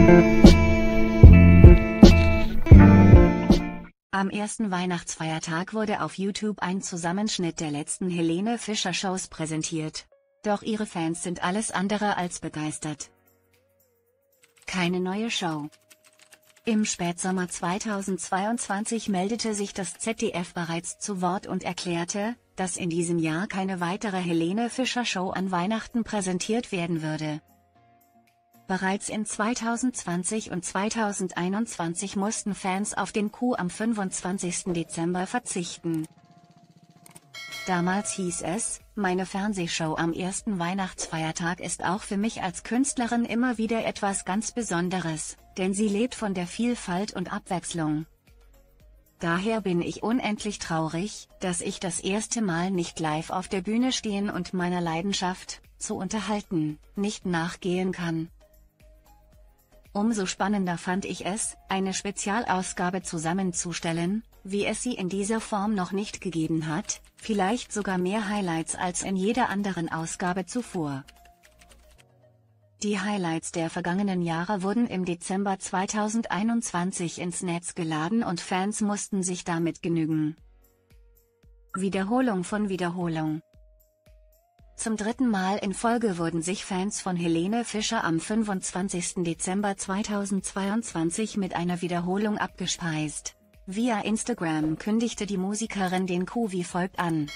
Am ersten Weihnachtsfeiertag wurde auf YouTube ein Zusammenschnitt der letzten Helene Fischer Shows präsentiert. Doch ihre Fans sind alles andere als begeistert. Keine neue Show. Im Spätsommer 2022 meldete sich das ZDF bereits zu Wort und erklärte, dass in diesem Jahr keine weitere Helene Fischer Show an Weihnachten präsentiert werden würde. Bereits in 2020 und 2021 mussten Fans auf den Coup am 25. Dezember verzichten. Damals hieß es, meine Fernsehshow am ersten Weihnachtsfeiertag ist auch für mich als Künstlerin immer wieder etwas ganz Besonderes, denn sie lebt von der Vielfalt und Abwechslung. Daher bin ich unendlich traurig, dass ich das erste Mal nicht live auf der Bühne stehen und meiner Leidenschaft, zu unterhalten, nicht nachgehen kann. Umso spannender fand ich es, eine Spezialausgabe zusammenzustellen, wie es sie in dieser Form noch nicht gegeben hat, vielleicht sogar mehr Highlights als in jeder anderen Ausgabe zuvor. Die Highlights der vergangenen Jahre wurden im Dezember 2021 ins Netz geladen und Fans mussten sich damit genügen. Wiederholung von Wiederholung. Zum dritten Mal in Folge wurden sich Fans von Helene Fischer am 25. Dezember 2022 mit einer Wiederholung abgespeist. Via Instagram kündigte die Musikerin den Coup wie folgt an.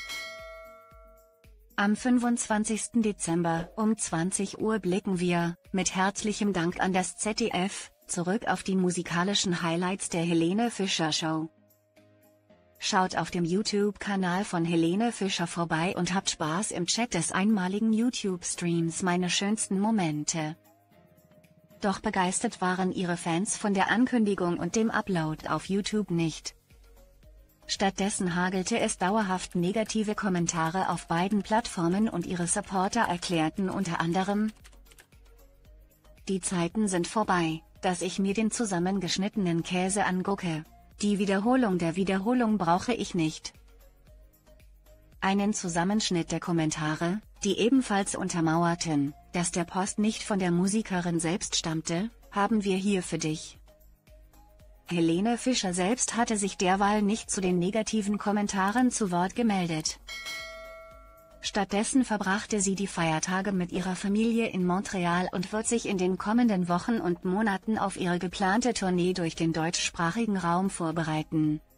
Am 25. Dezember um 20 Uhr blicken wir, mit herzlichem Dank an das ZDF, zurück auf die musikalischen Highlights der Helene Fischer Show. Schaut auf dem YouTube-Kanal von Helene Fischer vorbei und habt Spaß im Chat des einmaligen YouTube-Streams Meine schönsten Momente. Doch begeistert waren ihre Fans von der Ankündigung und dem Upload auf YouTube nicht. Stattdessen hagelte es dauerhaft negative Kommentare auf beiden Plattformen und ihre Supporter erklärten unter anderem: Die Zeiten sind vorbei, dass ich mir den zusammengeschnittenen Käse angucke. Die Wiederholung der Wiederholung brauche ich nicht. Einen Zusammenschnitt der Kommentare, die ebenfalls untermauerten, dass der Post nicht von der Musikerin selbst stammte, haben wir hier für dich. Helene Fischer selbst hatte sich derweil nicht zu den negativen Kommentaren zu Wort gemeldet. Stattdessen verbrachte sie die Feiertage mit ihrer Familie in Montreal und wird sich in den kommenden Wochen und Monaten auf ihre geplante Tournee durch den deutschsprachigen Raum vorbereiten.